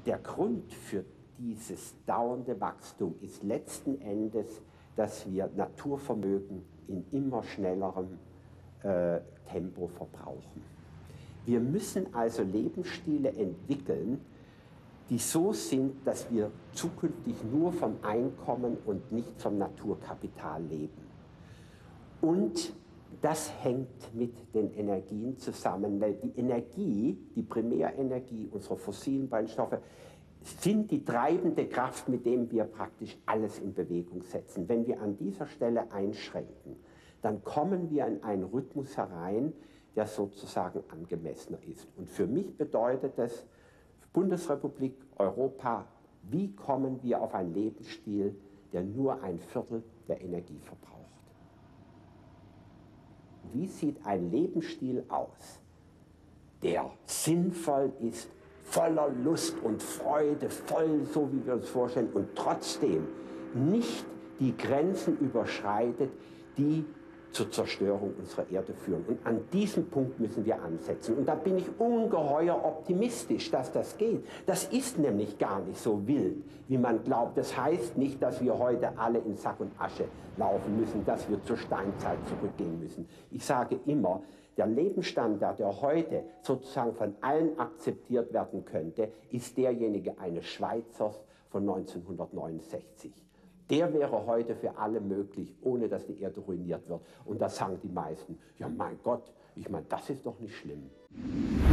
der Grund für dieses dauernde Wachstum ist letzten Endes, dass wir Naturvermögen in immer schnellerem Tempo verbrauchen. Wir müssen also Lebensstile entwickeln, die so sind, dass wir zukünftig nur vom Einkommen und nicht vom Naturkapital leben. Und das hängt mit den Energien zusammen, weil die Energie, die Primärenergie unserer fossilen Brennstoffe, sind die treibende Kraft, mit dem wir praktisch alles in Bewegung setzen. Wenn wir an dieser Stelle einschränken, dann kommen wir in einen Rhythmus herein, der sozusagen angemessener ist. Und für mich bedeutet das, Bundesrepublik, Europa, wie kommen wir auf einen Lebensstil, der nur ein Viertel der Energie verbraucht? Wie sieht ein Lebensstil aus, der sinnvoll ist, voller Lust und Freude, voll so wie wir uns vorstellen und trotzdem nicht die Grenzen überschreitet, die zur Zerstörung unserer Erde führen. Und an diesem Punkt müssen wir ansetzen. Und da bin ich ungeheuer optimistisch, dass das geht. Das ist nämlich gar nicht so wild, wie man glaubt. Das heißt nicht, dass wir heute alle in Sack und Asche laufen müssen, dass wir zur Steinzeit zurückgehen müssen. Ich sage immer, der Lebensstandard, der heute sozusagen von allen akzeptiert werden könnte, ist derjenige eines Schweizers von 1969. Der wäre heute für alle möglich, ohne dass die Erde ruiniert wird. Und da sagen die meisten, ja mein Gott, ich meine, das ist doch nicht schlimm.